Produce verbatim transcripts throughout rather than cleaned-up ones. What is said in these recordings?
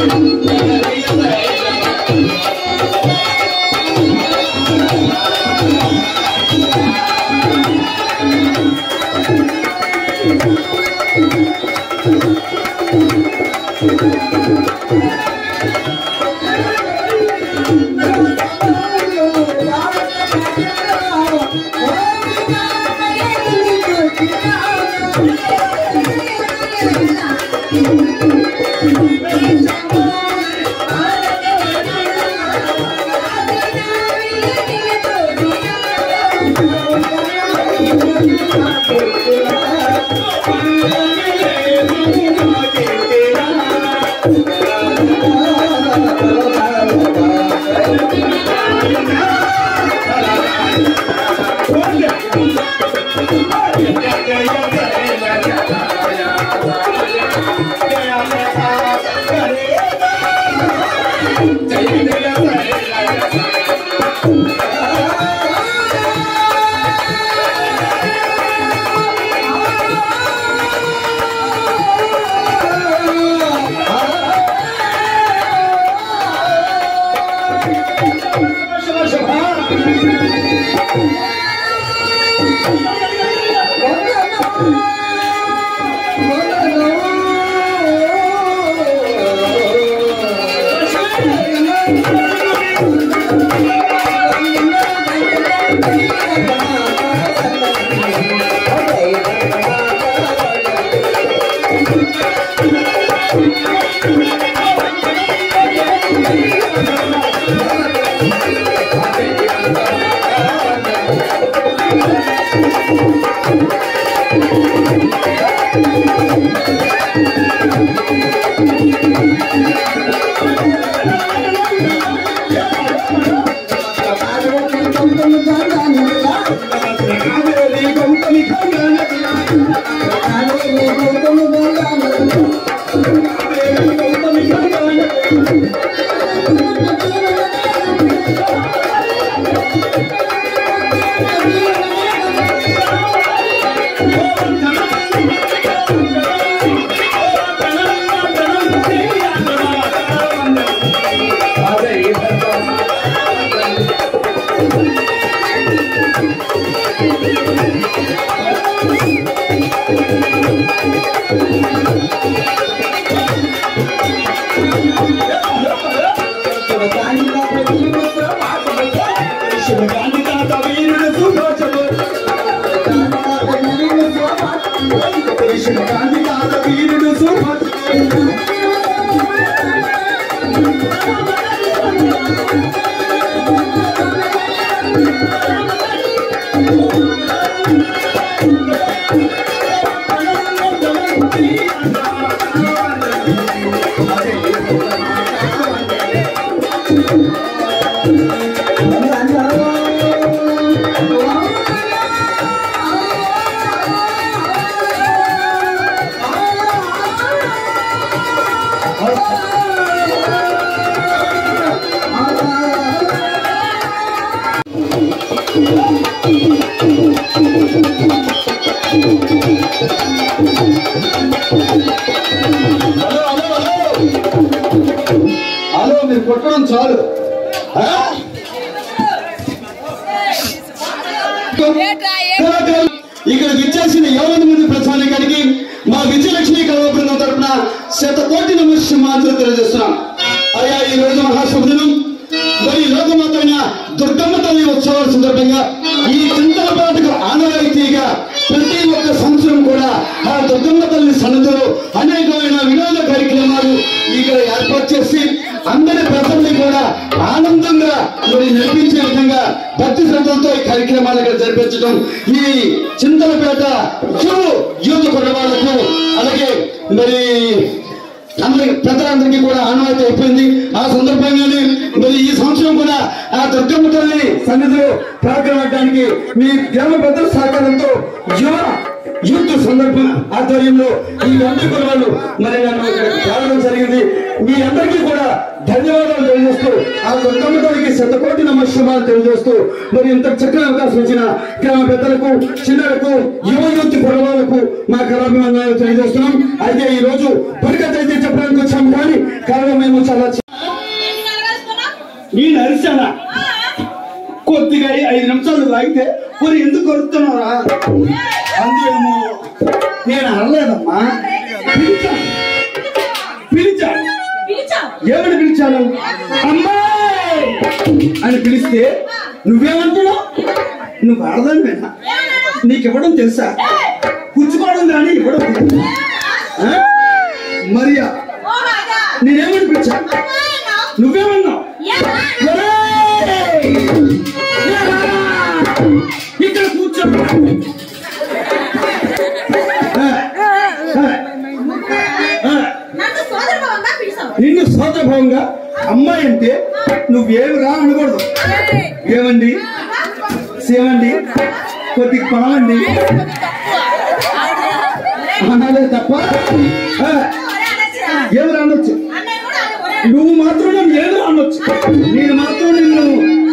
చాలు ఇక్కడ విచ్చేసిన యాభై మంది ప్రజానికానికి మా విజయలక్ష్మి కళా బృందం తరఫున శతకోటి నమస్కారాలు తెలియజేస్తున్నాం. అయ్యా ఈ రోజు మహాశుభదినం మరి లోకమాత అయిన దుర్గమ్మ తల్లి ఉత్సవాల సందర్భంగా ఈ చింతలపాటకు ఆనవాయితీగా ప్రతి ఒక్క సంవత్సరం కూడా ఆ దుర్గమ్మ తల్లి సన్నిధిలో అనేకమైన వినోద కార్యక్రమాలు ఇక్కడ ఏర్పాటు చేసి అందరి ప్రజల్ని కూడా ఆనందంగా మరి నడిపించే విధంగా భక్తి శ్రద్ధలతో ఈ కార్యక్రమాలు ఇక్కడ జరిపించడం ఈ చింతలపేట యూత్ కుర్రవాళ్లకు అలాగే మరి అందరి ప్రజలందరికీ కూడా ఆనవాయితీ అయిపోయింది. ఆ సందర్భంగానే మరి ఈ సంవత్సరం కూడా ఆ దుర్గమ్మ తల్లి సన్నిధిలో ప్రారంభించడానికి మీ గ్రామ పెద్దల సహకారంతో యువ యూత్ సందర్భం ఆధ్వర్యంలో ఈ అందరి కుర్రవాళ్ళు మరి నన్ను ఇక్కడ తేవడం జరిగింది. మీ అందరికీ కూడా ధన్యవాదాలు తెలియజేస్తూ ఆ దుర్గమ్మ తల్లికి శతకోటి నమస్కారాలు తెలియజేస్తూ మరి ఇంత చక్కని అవకాశం ఇచ్చిన గ్రామ పెద్దలకు చిన్నలకు యువ యూత్ కుర్రవాళ్లకు మా కళాభివందనాలు తెలియజేస్తున్నాం. అయితే ఈ రోజు పరికత అయితే చెప్పడానికి వచ్చాము కానీ కారణం మేము లాగితే మరి ఎందుకు కొడుతున్నారా అందుకేమో నేను అనలేదమ్మా. పిలిచాను పిలిచాను ఏమని పిలిచాను? అమ్మాయి అని పిలిస్తే నువ్వేమంటున్నావు? నువ్వు ఆడదానివేనా? నీకివ్వడం తెలుసా? పుచ్చుకోవడం కానీ ఇవ్వడం మరియా నేనేమని పిలిచాను? నువ్వేమన్నావు? ఇక్కడ కూర్చో. నిన్ను సోదరభావంగా అమ్మాయి అంటే నువ్వేమి రా అనకూడదు. ఏమండి సేవండి కొద్దిగా పావండి అనాలే తప్ప ఏమి రానొచ్చు. నువ్వు మాత్రం నన్ను ఏమి రానొచ్చు. నేను మాత్రం నిన్ను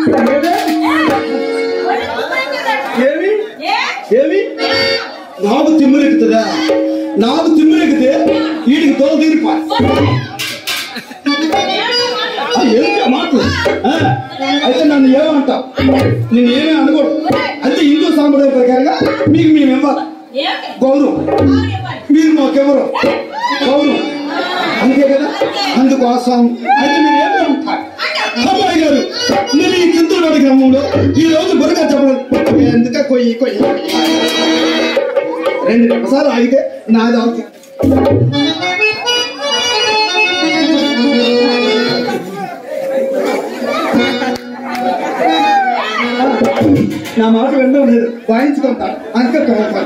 ఏమి ఏమి నాకు తిమ్మిరెక్కుతుందా? నాకు తిమ్మిరెక్కితే వీడికి తోలు తీరిపా ఏంటి మాటలు? అయితే నన్ను ఏమంటావు? నేను ఏమీ అనకూడదు. అంటే హిందూ సాంప్రదాయ ప్రకారంగా మీకు మేము ఇవ్వాలి గౌరవం. మీరు మాకెవరు గౌరవం అంతే కదా. అందుకోసం అయితే మీరు ఏమి అంటారు? అమ్మాయి గారు మీరు ఈ చింతలవాడి గ్రామంలో ఈ రోజు బురగా చెప్పడం ఎందుక కొయ్యి కొయ్యి రెండు నిమిషాలు ఆగితే నాది అవుతుంది. నా మాట వినడం లేదు. వాయించుకుంటాను అంతే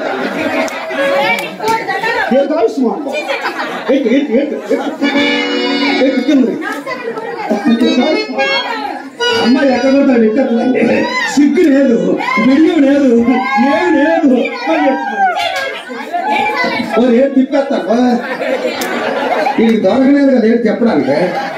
అమ్మాయి ఎక్కడ ఎక్కట్లండి. సిగ్గు లేదు, బిడియం లేదు, ఏం లేదు. ఏం తిప్పేస్తాను ఇది దొరకలేదు కదా ఏంటి చెప్పడానికి.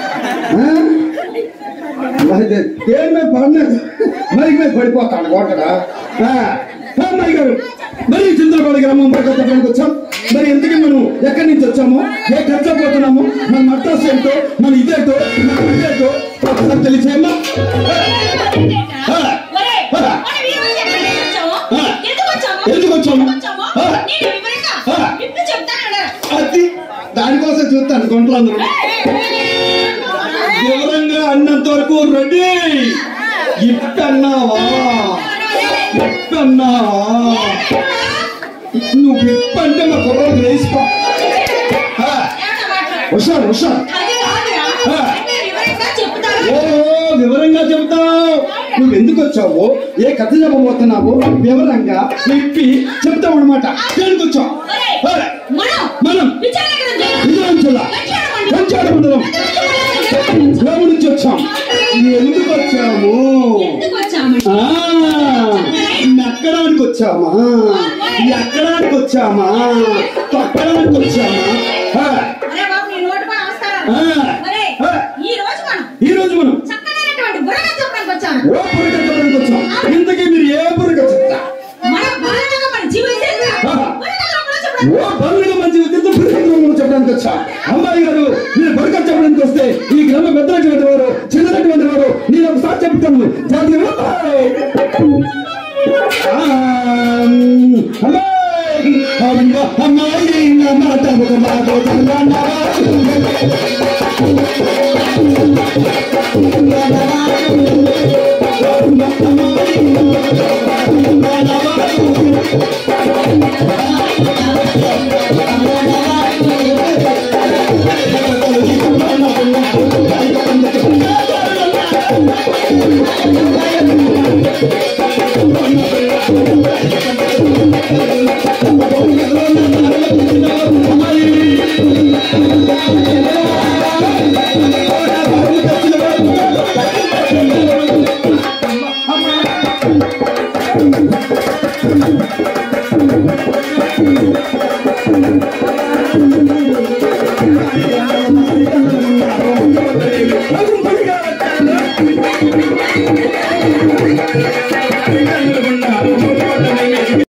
మరి దేని మీద పడలేదు మరి మీద పడిపోతాడు కొట్టడా. అమ్మాయి గారు మరి చింతలపాడు గ్రామం చెప్పడానికి వచ్చాం. మరి ఎందుకు మనం ఎక్కడి నుంచి వచ్చాము, ఏ ఖర్చు పోతున్నాము, మన మట్టాస్ ఏంటో, మన ఇదేటో, మన ఇదేటో ఒకసారి తెలిసేమ్మా. ఎందుకు వచ్చాము అది దానికోసం చూస్తాను. కొంటలు అందరూ వివరంగా అన్నంత వరకు రెడీ. ఇప్పన్నావా ఇప్పన్నావా నువ్వు ఇప్పంటే మా కుర్రోడు వేసుకో. హుషారు హుషారు ఓ వివరంగా చెబుతావు. నువ్వు ఎందుకు వచ్చావు, ఏ కథ చెప్పబోతున్నావు వివరంగా ఇప్పి చెప్తావు అనమాట. దేనికి వచ్చావు? మనం పంచాడు మండలం గ్రామం నుంచి వచ్చాం. ఎందుకు వచ్చాము? ఎక్కడానికి వచ్చామా? ఎక్కడానికి వచ్చామా? తొక్కడానికి వచ్చామా? ఈ రోజు మనం ఓ బుర్రగా చెప్పడానికి వచ్చాం. ఇంతకీ మీరు ఏ బుర్రగా చెప్తా? ఓ బరువుగా మంచి చెప్పడానికి వచ్చా. అమ్మాయి గారు మీరు బుర్రగా చెప్పడానికి వస్తే ఈ గ్రామ పెద్దటువంటి వారు చిన్నటువంటి వారు నేను ఒకసారి చెప్తాను. జాతి అమ్మాయి మాట ఒక మాట Thank you.